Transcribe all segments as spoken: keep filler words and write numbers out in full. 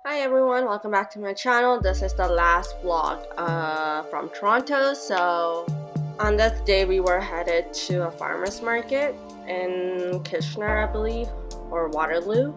Hi everyone, welcome back to my channel. This is the last vlog uh, from Toronto. So on this day we were headed to a farmer's market in Kitchener, I believe, or Waterloo.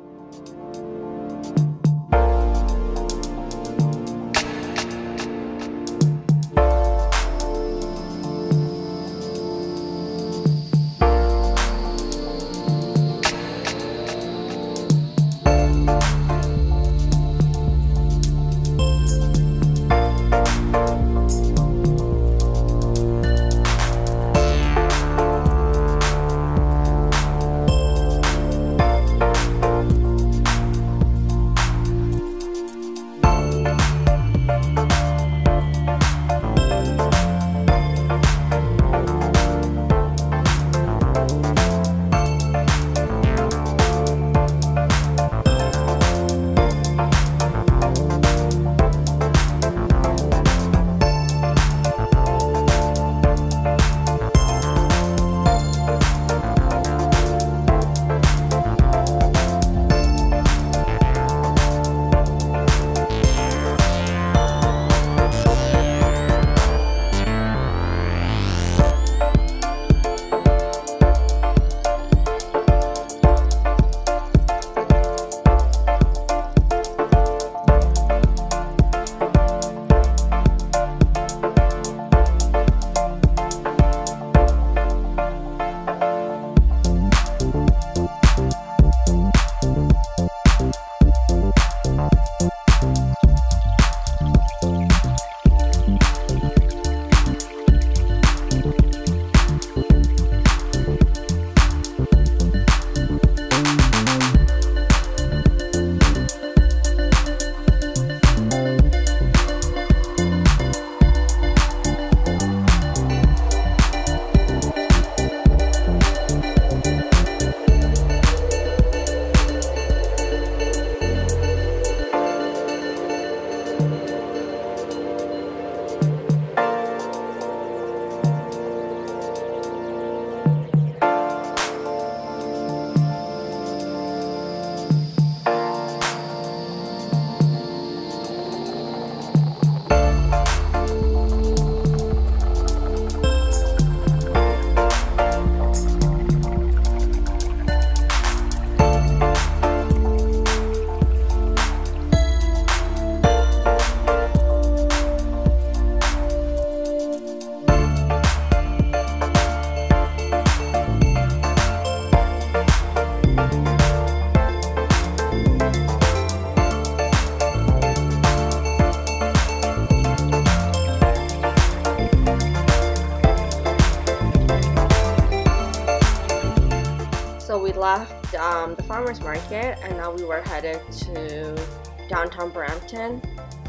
So we left um, the farmer's market and now we were headed to downtown Brampton.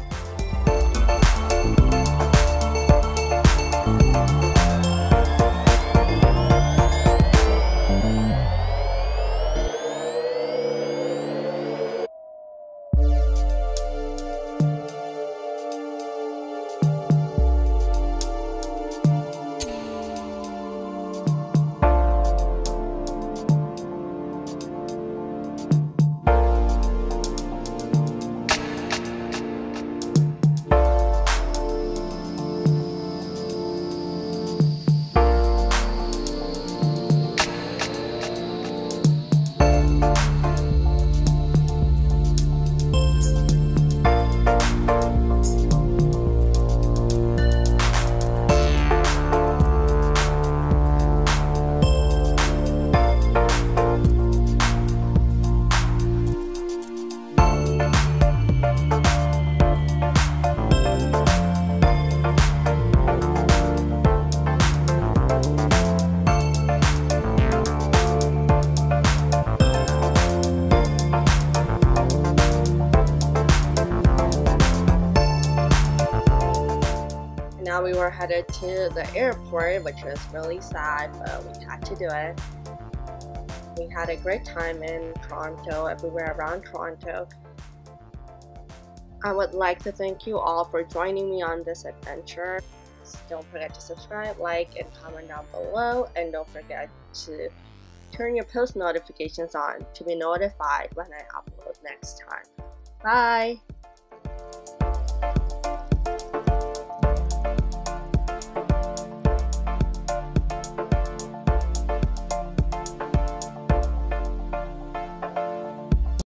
Now we were headed to the airport, which was really sad, but we had to do it. We had a great time in Toronto, everywhere around Toronto. I would like to thank you all for joining me on this adventure. Don't forget to subscribe, like, and comment down below, and don't forget to turn your post notifications on to be notified when I upload next time. Bye!